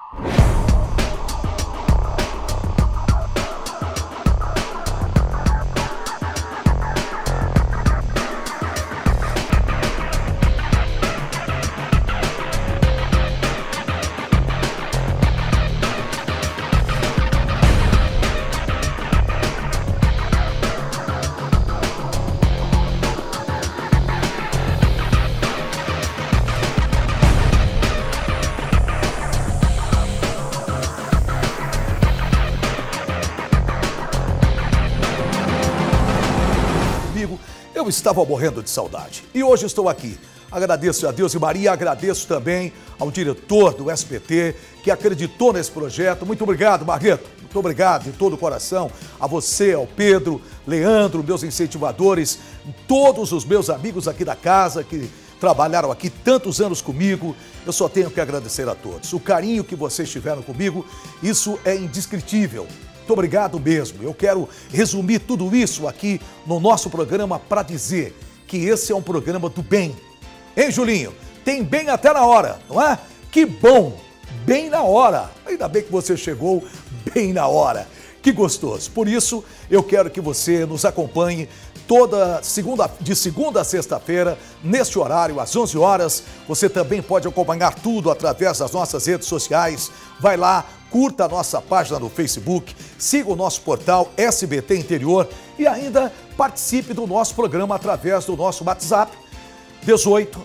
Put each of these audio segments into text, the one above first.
Eu estava morrendo de saudade e hoje estou aqui. Agradeço a Deus e Maria, agradeço também ao diretor do SBT que acreditou nesse projeto. Muito obrigado, Marguerite. Muito obrigado de todo o coração a você, ao Pedro, Leandro, meus incentivadores, todos os meus amigos aqui da casa que trabalharam aqui tantos anos comigo. Eu só tenho que agradecer a todos. O carinho que vocês tiveram comigo, isso é indescritível. Muito obrigado mesmo. Eu quero resumir tudo isso aqui no nosso programa para dizer que esse é um programa do bem. Hein, Julinho? Tem bem até na hora, não é? Que bom! Bem na hora. Ainda bem que você chegou bem na hora. Que gostoso. Por isso, eu quero que você nos acompanhe de segunda a sexta-feira, neste horário, às 11 horas. Você também pode acompanhar tudo através das nossas redes sociais. Vai lá, curta a nossa página no Facebook, siga o nosso portal SBT Interior e ainda participe do nosso programa através do nosso WhatsApp 18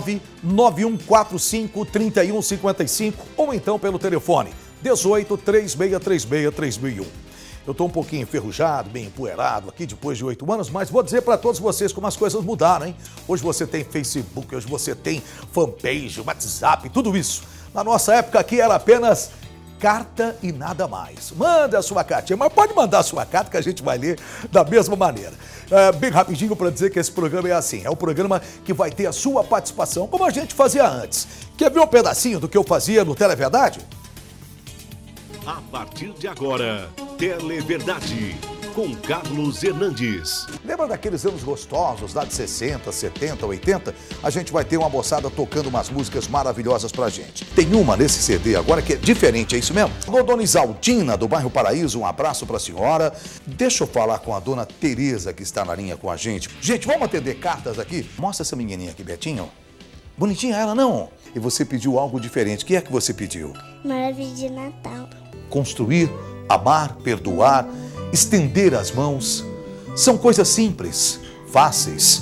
99145 3155 ou então pelo telefone 18 3636 3001. Eu estou um pouquinho enferrujado, bem empoeirado aqui depois de 8 anos, mas vou dizer para todos vocês como as coisas mudaram, hein? Hoje você tem Facebook, hoje você tem fanpage, WhatsApp, tudo isso. Na nossa época aqui era apenas carta e nada mais. Manda a sua cartinha, mas pode mandar a sua carta que a gente vai ler da mesma maneira. Bem rapidinho para dizer que esse programa é assim, é um programa que vai ter a sua participação, como a gente fazia antes. Quer ver um pedacinho do que eu fazia no Televerdade? A partir de agora, Televerdade, com Carlos Hernandes. Lembra daqueles anos gostosos, lá de 60, 70, 80? A gente vai ter uma moçada tocando umas músicas maravilhosas pra gente. Tem uma nesse CD agora que é diferente, é isso mesmo? Dona Isaldina, do bairro Paraíso, um abraço pra senhora. Deixa eu falar com a dona Tereza, que está na linha com a gente. Gente, vamos atender cartas aqui? Mostra essa menininha aqui, Betinho. Bonitinha ela, não? E você pediu algo diferente. O que é que você pediu? Maravilha de Natal. Construir, amar, perdoar, estender as mãos. São coisas simples, fáceis,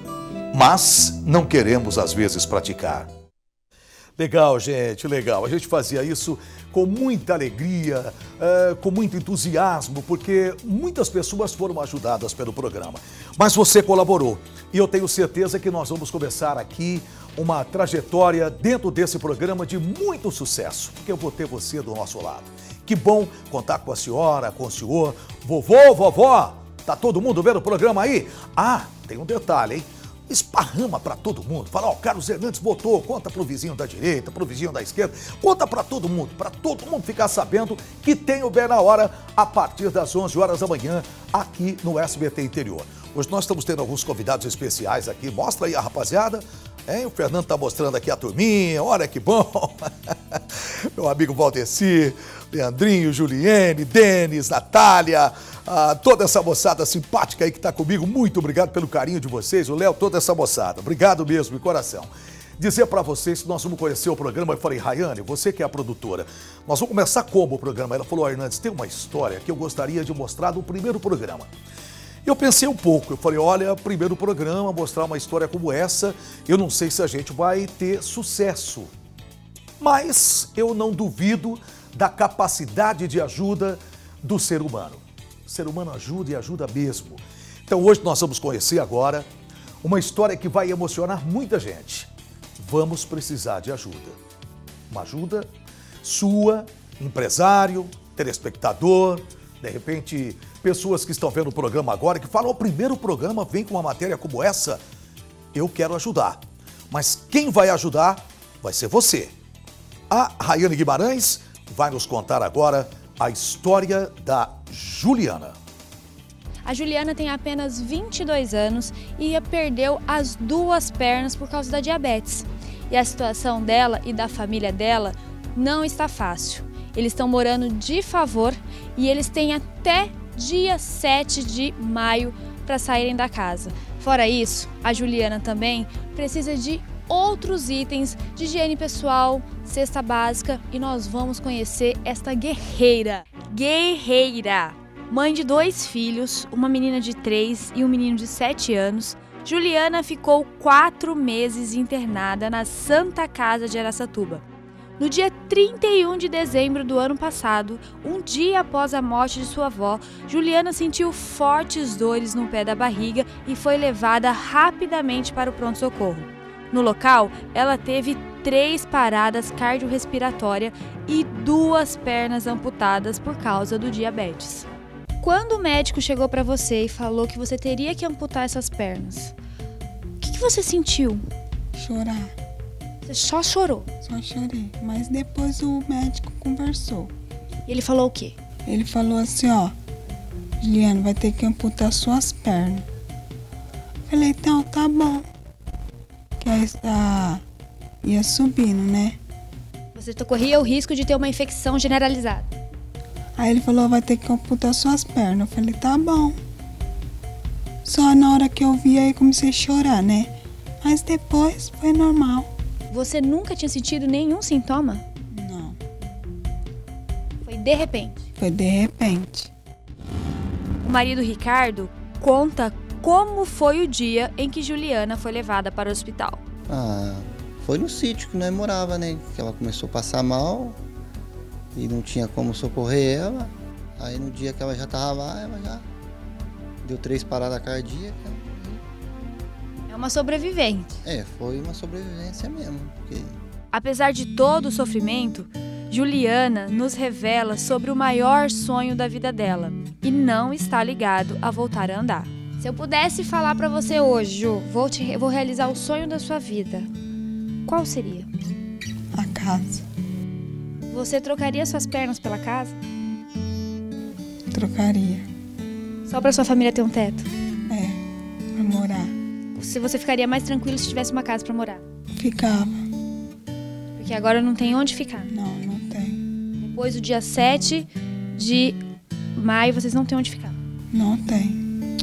mas não queremos às vezes praticar. Legal, gente, legal. A gente fazia isso com muita alegria, com muito entusiasmo, porque muitas pessoas foram ajudadas pelo programa. Mas você colaborou e eu tenho certeza que nós vamos começar aqui uma trajetória dentro desse programa de muito sucesso, porque eu vou ter você do nosso lado. Que bom contar com a senhora, com o senhor, vovô, vovó. Tá todo mundo vendo o programa aí? Ah, tem um detalhe, hein? Esparrama para todo mundo. Fala, ó, Carlos Hernandes botou, conta pro vizinho da direita, pro vizinho da esquerda, conta para todo mundo ficar sabendo que tem o Bem na Hora a partir das 11 horas da manhã aqui no SBT Interior. Hoje nós estamos tendo alguns convidados especiais aqui. Mostra aí a rapaziada. Hein? O Fernando tá mostrando aqui a turminha, olha que bom. Meu amigo Valdeci, Leandrinho, Juliene, Denis, Natália, toda essa moçada simpática aí que tá comigo. Muito obrigado pelo carinho de vocês, o Léo, toda essa moçada. Obrigado mesmo, de coração. Dizer para vocês que nós vamos conhecer o programa. Eu falei, Rayane, você que é a produtora, nós vamos começar como o programa? Ela falou, Hernandes, tem uma história que eu gostaria de mostrar no primeiro programa. Eu pensei um pouco, eu falei, olha, primeiro programa, mostrar uma história como essa, eu não sei se a gente vai ter sucesso. Mas eu não duvido da capacidade de ajuda do ser humano. O ser humano ajuda e ajuda mesmo. Então hoje nós vamos conhecer agora uma história que vai emocionar muita gente. Vamos precisar de ajuda. Uma ajuda sua, empresário, telespectador, de repente pessoas que estão vendo o programa agora que falam, o primeiro programa vem com uma matéria como essa, eu quero ajudar. Mas quem vai ajudar vai ser você. A Rayane Guimarães vai nos contar agora a história da Juliana. A Juliana tem apenas 22 anos e perdeu as 2 pernas por causa da diabetes. E a situação dela e da família dela não está fácil. Eles estão morando de favor e eles têm até dia 7 de maio para saírem da casa. Fora isso, a Juliana também precisa de outros itens de higiene pessoal, cesta básica, e nós vamos conhecer esta guerreira. Guerreira! Mãe de 2 filhos, uma menina de 3 e um menino de 7 anos, Juliana ficou 4 meses internada na Santa Casa de Araçatuba. No dia 31 de dezembro do ano passado, um dia após a morte de sua avó, Juliana sentiu fortes dores no pé da barriga e foi levada rapidamente para o pronto-socorro. No local, ela teve 3 paradas cardiorrespiratórias e 2 pernas amputadas por causa do diabetes. Quando o médico chegou para você e falou que você teria que amputar essas pernas, o que você sentiu? Chorar. Você só chorou? Só chorei. Mas depois o médico conversou. E ele falou o quê? Ele falou assim, ó, Juliana, vai ter que amputar suas pernas. Falei, então, tá bom. Que aí ia subindo, né? Você corria o risco de ter uma infecção generalizada. Aí ele falou, vai ter que amputar suas pernas. Eu falei, tá bom. Só na hora que eu vi, aí comecei a chorar, né? Mas depois foi normal. Você nunca tinha sentido nenhum sintoma? Não. Foi de repente? Foi de repente. O marido Ricardo conta como foi o dia em que Juliana foi levada para o hospital. Foi no sítio que nós morava, né? Que ela começou a passar mal e não tinha como socorrer ela. Aí no dia que ela já estava lá, ela já deu 3 paradas cardíacas. É uma sobrevivente. Foi uma sobrevivência mesmo. Porque... Apesar de todo o sofrimento, Juliana nos revela sobre o maior sonho da vida dela e não está ligado a voltar a andar. Se eu pudesse falar para você hoje, Ju, vou realizar o sonho da sua vida, qual seria? A casa. Você trocaria suas pernas pela casa? Trocaria. Só para sua família ter um teto? Pra morar. Se você ficaria mais tranquilo se tivesse uma casa para morar? Ficava. Porque agora não tem onde ficar. Não tem. Depois do dia 7 de maio, vocês não têm onde ficar. Não tem.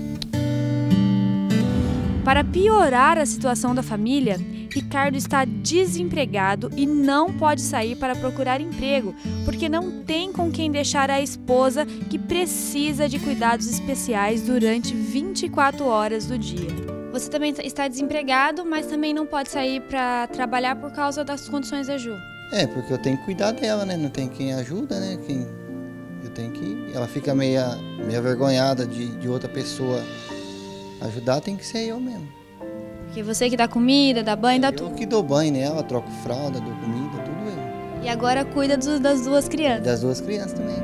Para piorar a situação da família, Ricardo está desempregado e não pode sair para procurar emprego, porque não tem com quem deixar a esposa que precisa de cuidados especiais durante 24 horas do dia. Você também está desempregado, mas também não pode sair para trabalhar por causa das condições da Ju. Porque eu tenho que cuidar dela, né? Não tem quem ajuda, né? Eu tenho que... Ela fica meio avergonhada de outra pessoa ajudar, tem que ser eu mesmo. Porque você que dá comida, dá banho, dá tudo. Eu que dou banho nela, troco fralda, dou comida, tudo eu. E agora cuida das 2 crianças. Das 2 crianças também.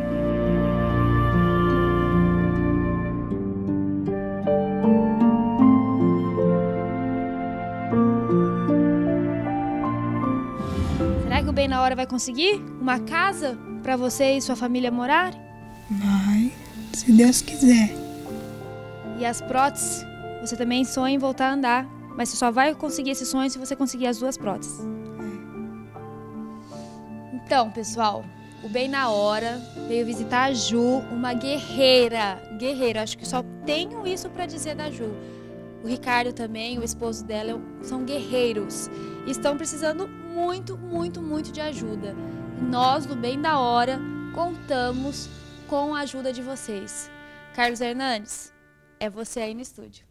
Será que o Bem na Hora vai conseguir uma casa para você e sua família morar? Vai, se Deus quiser. E as próteses, você também sonha em voltar a andar, mas você só vai conseguir esse sonho se você conseguir as 2 próteses. Então, pessoal, o Bem na Hora veio visitar a Ju, uma guerreira. Acho que só tenho isso para dizer da Ju. O Ricardo também, o esposo dela, são guerreiros e estão precisando muito, muito, muito de ajuda. E nós, do Bem da Hora, contamos com a ajuda de vocês. Carlos Hernandes, é você aí no estúdio.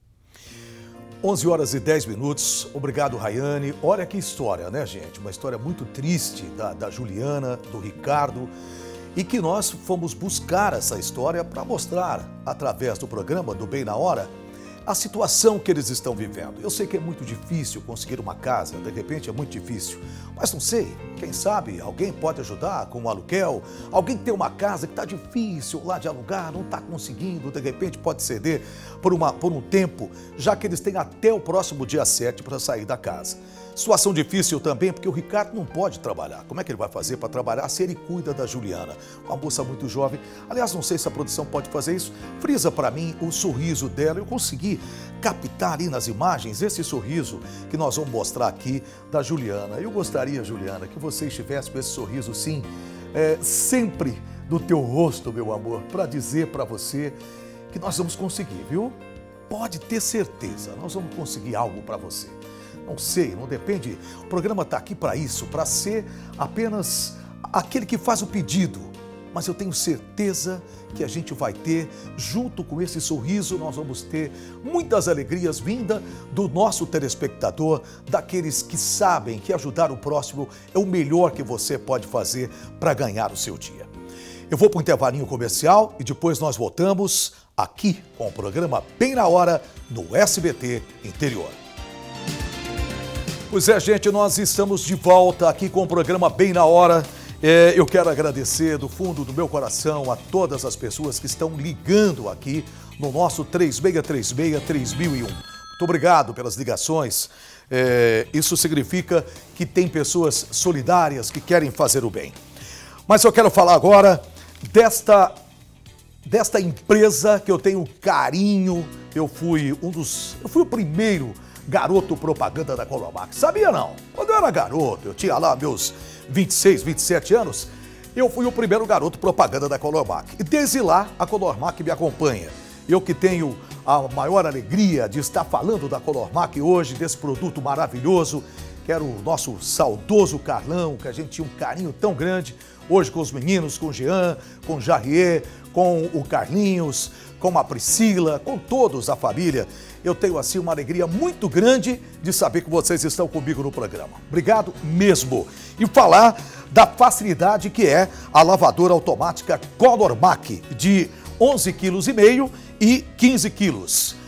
11 horas e 10 minutos. Obrigado, Rayane. Olha que história, né, gente? Uma história muito triste da Juliana, do Ricardo, e que nós fomos buscar essa história para mostrar, através do programa do Bem na Hora, a situação que eles estão vivendo. Eu sei que é muito difícil conseguir uma casa, de repente é muito difícil, mas não sei, quem sabe alguém pode ajudar com um aluguel, alguém que tem uma casa que está difícil lá de alugar, não está conseguindo, de repente pode ceder por um tempo, já que eles têm até o próximo dia 7 para sair da casa. Situação difícil também porque o Ricardo não pode trabalhar. Como é que ele vai fazer para trabalhar se ele cuida da Juliana? Uma moça muito jovem. Aliás, não sei se a produção pode fazer isso. Frisa para mim o sorriso dela. Eu consegui captar ali nas imagens esse sorriso que nós vamos mostrar aqui da Juliana. Eu gostaria, Juliana, que você estivesse com esse sorriso, sim, sempre no teu rosto, meu amor, para dizer para você que nós vamos conseguir, viu? Pode ter certeza, nós vamos conseguir algo para você. Não sei, não depende. O programa está aqui para isso, para ser apenas aquele que faz o pedido. Mas eu tenho certeza que a gente vai ter, junto com esse sorriso, nós vamos ter muitas alegrias vinda do nosso telespectador, daqueles que sabem que ajudar o próximo é o melhor que você pode fazer para ganhar o seu dia. Eu vou para um intervalinho comercial e depois nós voltamos aqui com o programa Bem na Hora no SBT Interior. Pois é, gente, nós estamos de volta aqui com o programa Bem na Hora. Eu quero agradecer do fundo do meu coração a todas as pessoas que estão ligando aqui no nosso 3636-3001. Muito obrigado pelas ligações. Isso significa que tem pessoas solidárias que querem fazer o bem. Mas eu quero falar agora desta empresa que eu tenho carinho. Eu fui o primeiro garoto propaganda da Colormac. Sabia não? Quando eu era garoto, eu tinha lá meus 26, 27 anos, eu fui o primeiro garoto propaganda da Colormac. E desde lá, a Colormac me acompanha. Eu que tenho a maior alegria de estar falando da Colormac hoje, desse produto maravilhoso, que era o nosso saudoso Carlão, que a gente tinha um carinho tão grande. Hoje com os meninos, com o Jean, com o Jarrier, com o Carlinhos, com a Priscila, com todos a família. Eu tenho assim uma alegria muito grande de saber que vocês estão comigo no programa. Obrigado mesmo. E falar da facilidade que é a lavadora automática Colormac de 11,5 kg e 15 kg.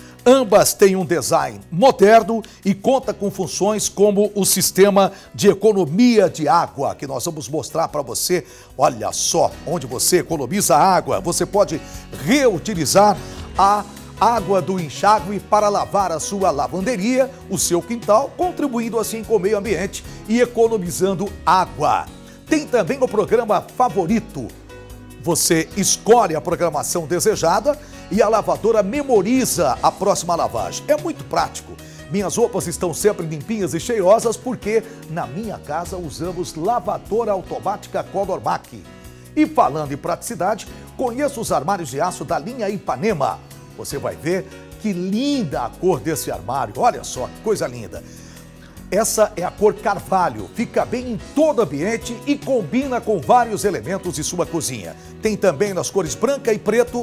Ambas têm um design moderno e conta com funções como o sistema de economia de água, que nós vamos mostrar para você. Olha só, onde você economiza água, você pode reutilizar a água do enxágue para lavar a sua lavanderia, o seu quintal, contribuindo assim com o meio ambiente e economizando água. Tem também o programa Favorito. Você escolhe a programação desejada e a lavadora memoriza a próxima lavagem. É muito prático. Minhas roupas estão sempre limpinhas e cheirosas porque na minha casa usamos lavadora automática Colormac. E falando em praticidade, conheça os armários de aço da linha Ipanema. Você vai ver que linda a cor desse armário. Olha só, que coisa linda. Essa é a cor carvalho, fica bem em todo ambiente e combina com vários elementos de sua cozinha. Tem também nas cores branca e preto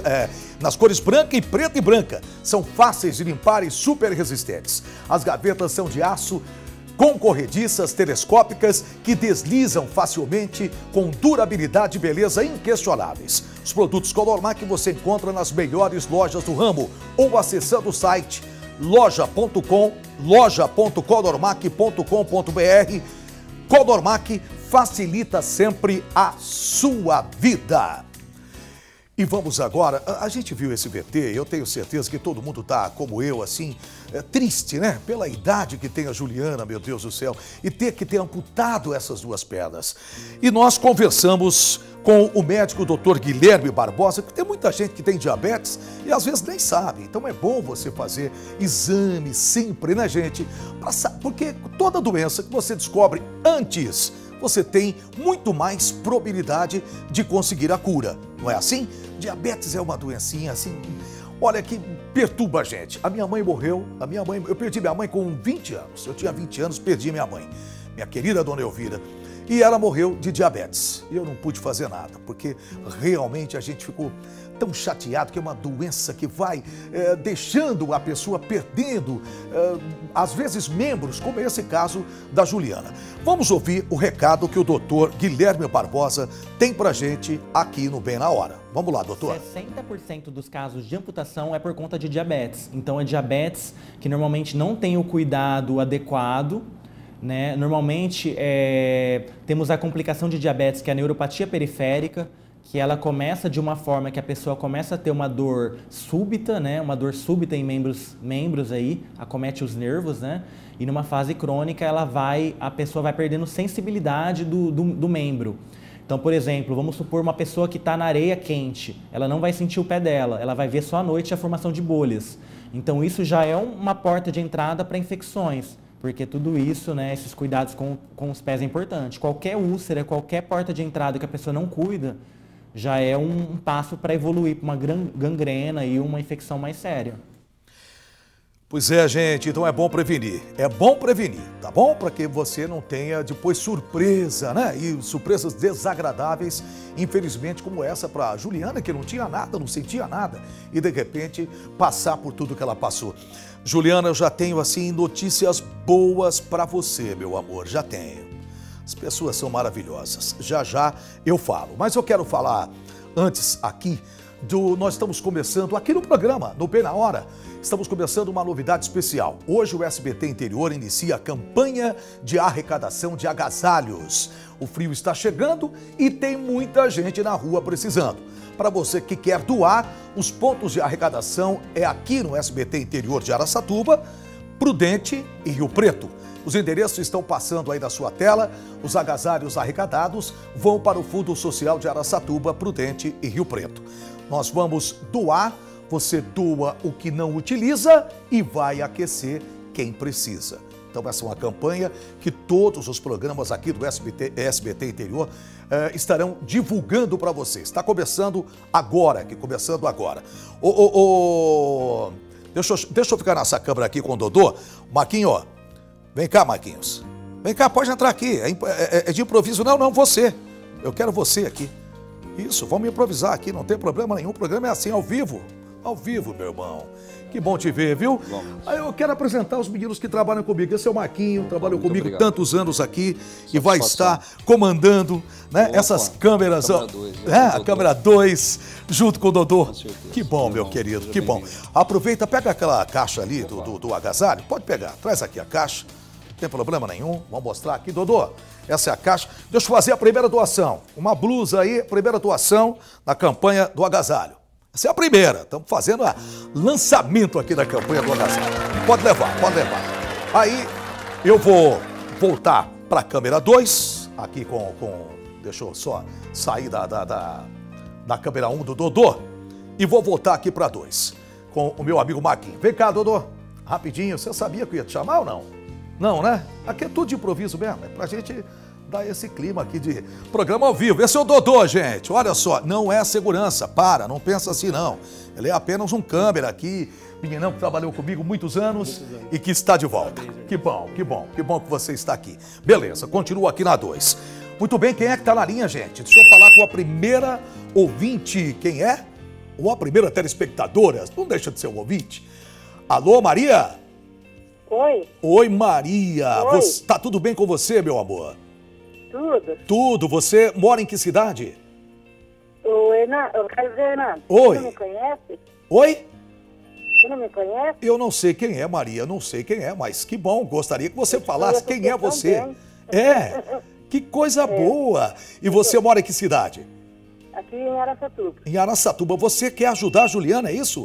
nas cores branca e preta e branca. São fáceis de limpar e super resistentes. As gavetas são de aço com corrediças telescópicas que deslizam facilmente com durabilidade e beleza inquestionáveis. Os produtos Colormac você encontra nas melhores lojas do ramo ou acessando o site loja.colormac.com.br. Colormac facilita sempre a sua vida. E vamos agora, a gente viu esse VT, eu tenho certeza que todo mundo tá como eu, assim, triste, né? Pela idade que tem a Juliana, meu Deus do céu, e ter que ter amputado essas duas pernas. E nós conversamos com o médico Dr. Guilherme Barbosa, que tem muita gente que tem diabetes e às vezes nem sabe. Então é bom você fazer exame sempre, né, gente? Porque toda doença que você descobre antes, você tem muito mais probabilidade de conseguir a cura. Não é assim? Diabetes é uma doencinha assim, olha, que perturba a gente. A minha mãe morreu, eu perdi minha mãe com 20 anos. Eu tinha 20 anos, perdi minha mãe, minha querida dona Elvira. E ela morreu de diabetes. E eu não pude fazer nada, porque realmente a gente ficou tão chateado que é uma doença que vai deixando a pessoa perdendo, às vezes, membros, como é esse caso da Juliana. Vamos ouvir o recado que o doutor Guilherme Barbosa tem pra gente aqui no Bem na Hora. Vamos lá, doutor. 60% dos casos de amputação é por conta de diabetes. Então é diabetes que normalmente não tem o cuidado adequado, né? Normalmente temos a complicação de diabetes, que é a neuropatia periférica, que ela começa de uma forma que a pessoa começa a ter uma dor súbita, né? Uma dor súbita em membros aí, acomete os nervos, né? E numa fase crônica a pessoa vai perdendo sensibilidade do membro. Então, por exemplo, vamos supor uma pessoa que está na areia quente, ela não vai sentir o pé dela, ela vai ver só à noite a formação de bolhas. Então isso já é uma porta de entrada para infecções, porque tudo isso, né, esses cuidados com os pés é importante. Qualquer úlcera, qualquer porta de entrada que a pessoa não cuida, já é um passo para evoluir para uma gangrena e uma infecção mais séria. Pois é, gente, então é bom prevenir, tá bom? Para que você não tenha depois surpresa, né? E surpresas desagradáveis, infelizmente, como essa para a Juliana, que não tinha nada, não sentia nada, e de repente passar por tudo que ela passou. Juliana, eu já tenho, assim, notícias boas para você, meu amor, já tenho. As pessoas são maravilhosas, já eu falo, mas eu quero falar antes aqui nós estamos começando aqui no programa, no Bem na Hora, estamos começando uma novidade especial. Hoje o SBT Interior inicia a campanha de arrecadação de agasalhos. O frio está chegando e tem muita gente na rua precisando. Para você que quer doar, os pontos de arrecadação é aqui no SBT Interior de Araçatuba, Prudente e Rio Preto. Os endereços estão passando aí na sua tela. Os agasalhos arrecadados vão para o Fundo Social de Araçatuba, Prudente e Rio Preto. Nós vamos doar, você doa o que não utiliza e vai aquecer quem precisa. Então essa é uma campanha que todos os programas aqui do SBT Interior estarão divulgando para vocês. Está começando agora, Deixa eu ficar nessa câmera aqui com o Dodô. Marquinho, ó. Vem cá, Marquinhos. Vem cá, pode entrar aqui. É de improviso. Não, você. Eu quero você aqui. Isso, vamos improvisar aqui, não tem problema nenhum. O programa é assim, ao vivo. Ao vivo, meu irmão. Que bom te ver, viu? Aí eu quero apresentar os meninos que trabalham comigo. Esse é o Marquinho, trabalhou comigo tantos anos aqui e vai estar comandando, né, essas câmeras. A câmera 2, junto com o Dodô. Que bom, meu querido, que bom. Aproveita, pega aquela caixa ali do agasalho. Pode pegar, traz aqui a caixa. Não tem problema nenhum. Vamos mostrar aqui, Dodô. Essa é a caixa. Deixa eu fazer a primeira doação. Uma blusa aí, primeira doação na campanha do agasalho. Essa é a primeira. Estamos fazendo o lançamento aqui da campanha do agasalho. Pode levar, pode levar. Aí eu vou voltar para a câmera 2, aqui com... Deixa eu só sair da câmera 1 do Dodô e vou voltar aqui para 2, com o meu amigo Marquinhos. Vem cá, Dodô. Rapidinho. Você sabia que eu ia te chamar ou não? Não, né? Aqui é tudo de improviso mesmo. É pra gente dar esse clima aqui de programa ao vivo. Esse é o Dodô, gente. Olha só, não é segurança. Não pensa assim, não. Ele é apenas um câmera aqui, meninão que trabalhou comigo muitos anos e que está de volta. Que bom que você está aqui. Beleza, continua aqui na 2. Muito bem, quem é que está na linha, gente? Deixa eu falar com a primeira ouvinte. Quem é? Ou a primeira telespectadora? Não deixa de ser um ouvinte. Alô, Maria? Oi. Oi, Maria. Oi. Tá tudo bem com você, meu amor? Tudo. Tudo. Você mora em que cidade? Oi, eu quero ver, Renato. Oi. Você não me conhece? Oi? Você não me conhece? Eu não sei quem é, Maria. Não sei quem é, mas que bom. Gostaria que você falasse quem é você. Também. É. Que coisa boa. E você mora em que cidade? Aqui em Araçatuba. Em Araçatuba. Você quer ajudar a Juliana, é isso?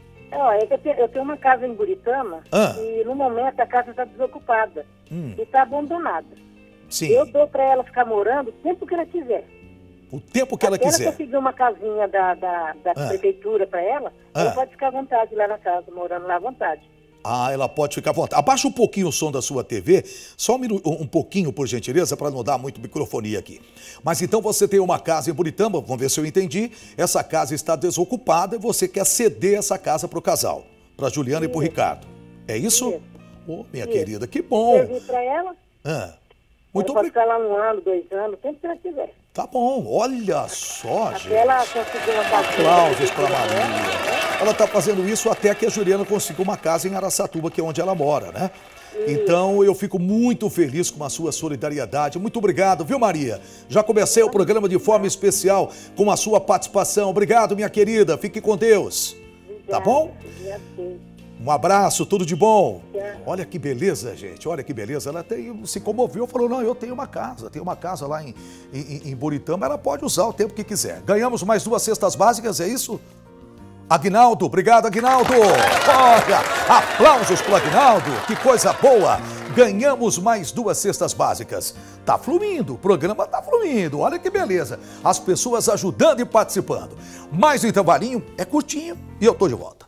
É que eu tenho uma casa em Buritama e no momento a casa está desocupada e está abandonada. Sim. Eu dou para ela ficar morando o tempo que ela quiser. O tempo que ela quiser. Se ela conseguir uma casinha da prefeitura para ela, ela pode ficar à vontade lá na casa, morando lá à vontade. Ela pode ficar à vontade. Abaixa um pouquinho o som da sua TV, só um pouquinho, por gentileza, para não dar muito microfonia aqui. Mas então você tem uma casa em Buritama, vamos ver se eu entendi. Essa casa está desocupada e você quer ceder essa casa para o casal, para a Juliana e para o Ricardo. É isso? Isso. Oh, minha querida, que bom. Servir para ela. Muito ela pode ficar lá 1 ano, 2 anos, o tempo que ela quiser. Tá bom, olha só, gente. Até ela conseguir uma casa. Aplausos para Maria. Ela está fazendo isso até que a Juliana consiga uma casa em Araçatuba, que é onde ela mora, né? Então eu fico muito feliz com a sua solidariedade. Muito obrigado, viu, Maria? Já comecei o programa de forma especial com a sua participação. Obrigado, minha querida. Fique com Deus. Obrigada, tá bom? Um abraço, tudo de bom. Olha que beleza, gente, olha que beleza. Ela se comoveu, falou, não, eu tenho uma casa lá em Buritama, ela pode usar o tempo que quiser. Ganhamos mais 2 cestas básicas, é isso? Aguinaldo, obrigado, Aguinaldo. Olha, aplausos pro Aguinaldo, que coisa boa. Ganhamos mais 2 cestas básicas. Tá fluindo, o programa tá fluindo, olha que beleza. As pessoas ajudando e participando. Mais um intervalinho, é curtinho e eu tô de volta.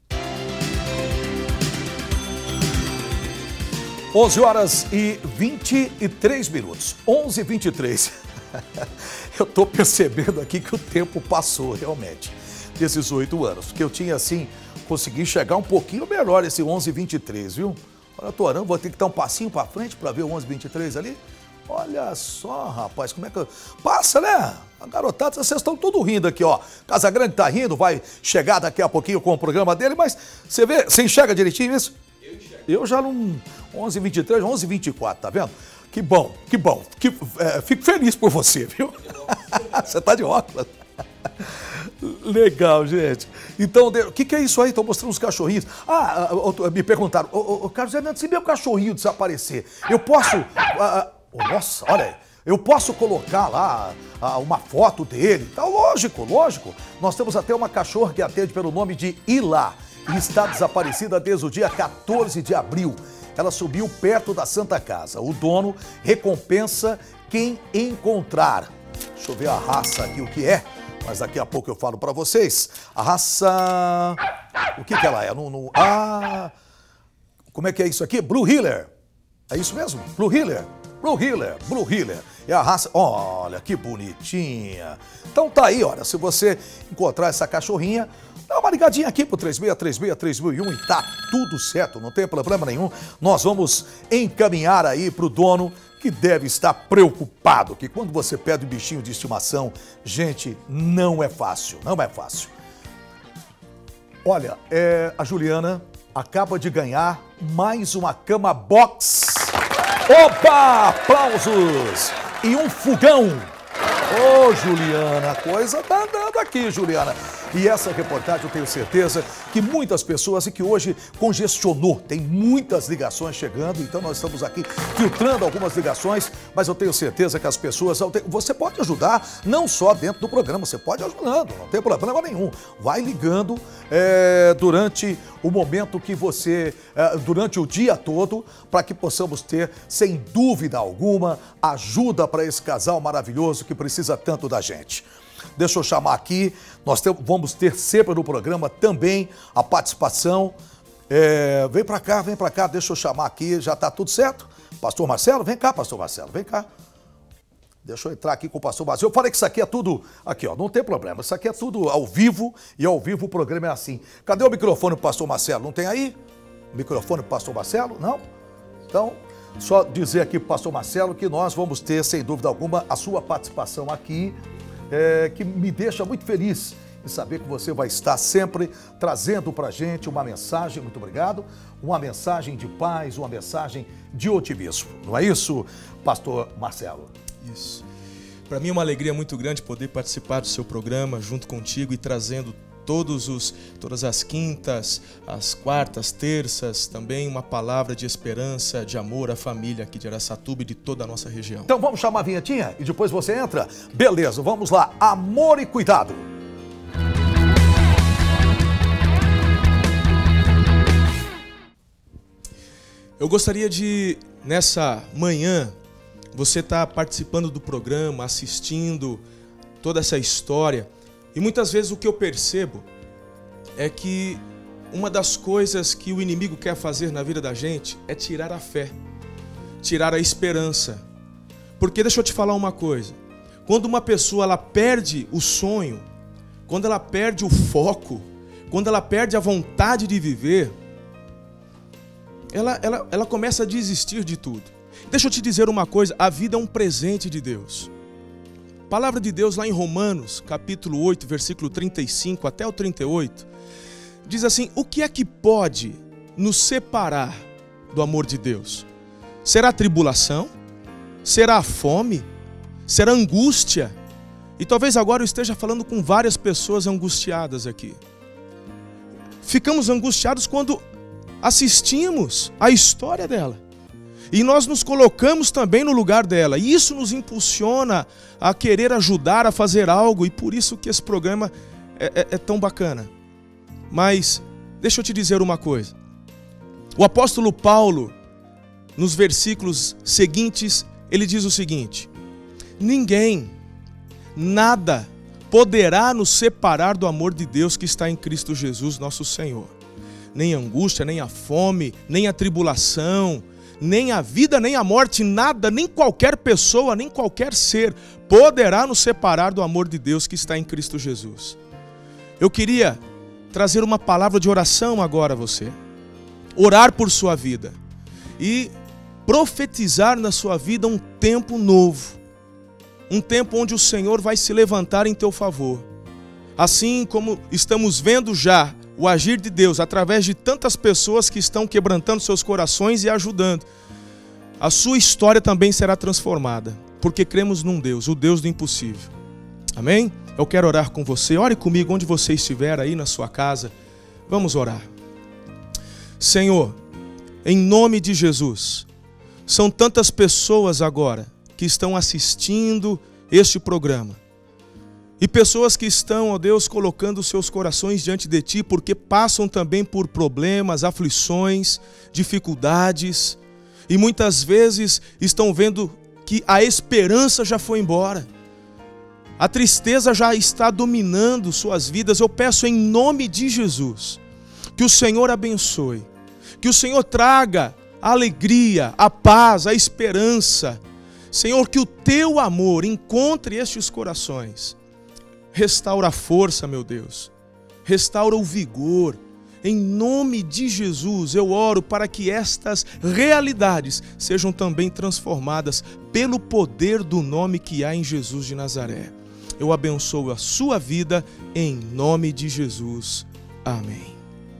11h23. 11h23. Eu tô percebendo aqui que o tempo passou, realmente. Desses 8 anos, porque eu tinha assim, consegui chegar um pouquinho melhor esse 11h23, viu? Olha, eu tô orando, vou ter que dar um passinho pra frente pra ver o 11h23 ali. Olha só, rapaz, como é que... Passa, né? A garotada, vocês estão tudo rindo aqui, ó. Casagrande tá rindo, vai chegar daqui a pouquinho com o programa dele, mas você vê, você enxerga direitinho isso? Eu enxergo. Eu já não... 11h23, 11h24, tá vendo? Que bom, que bom. Fico feliz por você, viu? Você tá de óculos. Legal, gente. Então, o que é isso aí? Estão mostrando os cachorrinhos. Me perguntaram, Carlos Hernandes, se meu cachorrinho desaparecer, eu posso... nossa, olha aí. Eu posso colocar lá uma foto dele? Tá, lógico. Nós temos até uma cachorra que atende pelo nome de Ilá e está desaparecida desde o dia 14 de abril. Ela subiu perto da Santa Casa. O dono recompensa quem encontrar. Deixa eu ver a raça aqui, o que é. Mas daqui a pouco eu falo pra vocês. A raça... O que ela é? Como é que é isso aqui? Blue Heeler. É isso mesmo? Blue Heeler. É a raça... Olha, que bonitinha. Então tá aí, olha. Se você encontrar essa cachorrinha, dá uma ligadinha aqui pro 36363001 e tá tudo certo. Não tem problema nenhum. Nós vamos encaminhar aí pro dono, que deve estar preocupado, que quando você pede um bichinho de estimação, gente, não é fácil. Olha, a Juliana acaba de ganhar mais uma cama box. Opa, aplausos! E um fogão. Ô, Juliana, a coisa tá andando aqui, Juliana. E essa reportagem eu tenho certeza que muitas pessoas, e que hoje congestionou, tem muitas ligações chegando, então nós estamos aqui filtrando algumas ligações, mas eu tenho certeza que as pessoas... Você pode ajudar, não só dentro do programa, você pode ajudando, não tem problema nenhum. Vai ligando durante o momento que você... durante o dia todo, para que possamos ter, sem dúvida alguma, ajuda para esse casal maravilhoso que precisa tanto da gente. Deixa eu chamar aqui, vamos ter sempre no programa também a participação. Vem pra cá, deixa eu chamar aqui, já tá tudo certo? Pastor Marcelo, vem cá, pastor Marcelo, vem cá. Deixa eu entrar aqui com o pastor Marcelo. Eu falei que isso aqui é tudo, aqui ó, não tem problema, isso aqui é tudo ao vivo, e ao vivo o programa é assim. Cadê o microfone pro pastor Marcelo? Não tem aí? O microfone pro pastor Marcelo? Não? Então, só dizer aqui pro pastor Marcelo que nós vamos ter, sem dúvida alguma, a sua participação aqui, que me deixa muito feliz em saber que você vai estar sempre trazendo para a gente uma mensagem, muito obrigado, uma mensagem de paz, uma mensagem de otimismo. Não é isso, pastor Marcelo? Isso. Para mim é uma alegria muito grande poder participar do seu programa junto contigo e trazendo todas as quintas, as quartas, terças, também uma palavra de esperança, de amor à família aqui de Araçatuba e de toda a nossa região. Então vamos chamar a vinhetinha e depois você entra? Beleza, vamos lá. Amor e cuidado. Eu gostaria de, nessa manhã, você estar participando do programa, assistindo toda essa história. E muitas vezes o que eu percebo é que uma das coisas que o inimigo quer fazer na vida da gente é tirar a fé, tirar a esperança. Porque deixa eu te falar uma coisa, quando uma pessoa ela perde o sonho, quando ela perde o foco, quando ela perde a vontade de viver, ela começa a desistir de tudo. Deixa eu te dizer uma coisa, a vida é um presente de Deus. A palavra de Deus lá em Romanos, capítulo 8, versículo 35 até o 38, diz assim, o que é que pode nos separar do amor de Deus? Será a tribulação? Será a fome? Será a angústia? E talvez agora eu esteja falando com várias pessoas angustiadas aqui. Ficamos angustiados quando assistimos a história dela. E nós nos colocamos também no lugar dela. E isso nos impulsiona a querer ajudar a fazer algo. E por isso que esse programa é tão bacana. Mas deixa eu te dizer uma coisa. O apóstolo Paulo, nos versículos seguintes, ele diz o seguinte: ninguém, nada poderá nos separar do amor de Deus que está em Cristo Jesus, nosso Senhor. Nem a angústia, nem a fome, nem a tribulação, nem a vida, nem a morte, nada, nem qualquer pessoa, nem qualquer ser poderá nos separar do amor de Deus que está em Cristo Jesus. Eu queria trazer uma palavra de oração agora a você. Orar por sua vida e profetizar na sua vida um tempo novo. Um tempo onde o Senhor vai se levantar em teu favor. Assim como estamos vendo já o agir de Deus através de tantas pessoas que estão quebrantando seus corações e ajudando, a sua história também será transformada, porque cremos num Deus, o Deus do impossível. Amém? Eu quero orar com você. Ore comigo onde você estiver aí na sua casa. Vamos orar. Senhor, em nome de Jesus, são tantas pessoas agora que estão assistindo este programa. E pessoas que estão, ó Deus, colocando seus corações diante de Ti, porque passam também por problemas, aflições, dificuldades, e muitas vezes estão vendo que a esperança já foi embora. A tristeza já está dominando suas vidas. Eu peço em nome de Jesus, que o Senhor abençoe, que o Senhor traga a alegria, a paz, a esperança. Senhor, que o Teu amor encontre estes corações. Restaura a força, meu Deus. Restaura o vigor. Em nome de Jesus, eu oro para que estas realidades sejam também transformadas pelo poder do nome que há em Jesus de Nazaré. Eu abençoo a sua vida em nome de Jesus. Amém.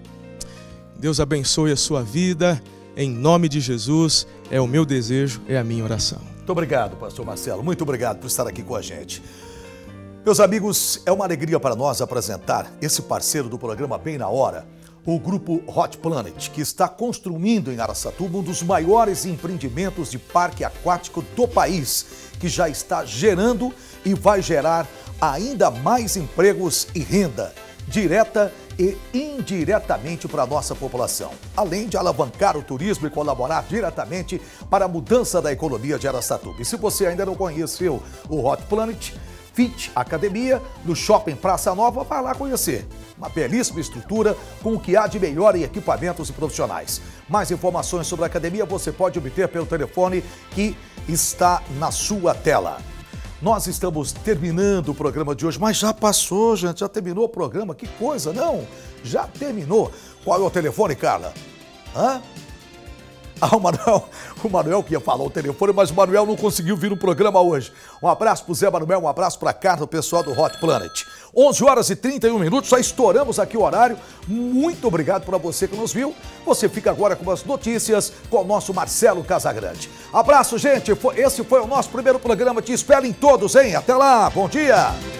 Deus abençoe a sua vida em nome de Jesus. É o meu desejo, é a minha oração. Muito obrigado, pastor Marcelo. Muito obrigado por estar aqui com a gente. Meus amigos, é uma alegria para nós apresentar esse parceiro do programa Bem na Hora, o grupo Hot Planet, que está construindo em Araçatuba um dos maiores empreendimentos de parque aquático do país, que já está gerando e vai gerar ainda mais empregos e renda, direta e indiretamente para a nossa população, além de alavancar o turismo e colaborar diretamente para a mudança da economia de Araçatuba. E se você ainda não conheceu o Hot Planet Fit Academia, no Shopping Praça Nova, vai lá conhecer. Uma belíssima estrutura com o que há de melhor em equipamentos e profissionais. Mais informações sobre a academia você pode obter pelo telefone que está na sua tela. Nós estamos terminando o programa de hoje, mas já passou, gente, já terminou o programa, que coisa, não? Já terminou. Qual é o telefone, Carla? Hã? Ah, o Manuel que ia falar o telefone, mas o Manuel não conseguiu vir no programa hoje. Um abraço pro Zé Manuel, um abraço pra Carla, o pessoal do Hot Planet. 11 horas e 31 minutos, já estouramos aqui o horário. Muito obrigado para você que nos viu. Você fica agora com as notícias com o nosso Marcelo Casagrande. Abraço, gente. Esse foi o nosso primeiro programa. Te espero em todos, hein? Até lá. Bom dia.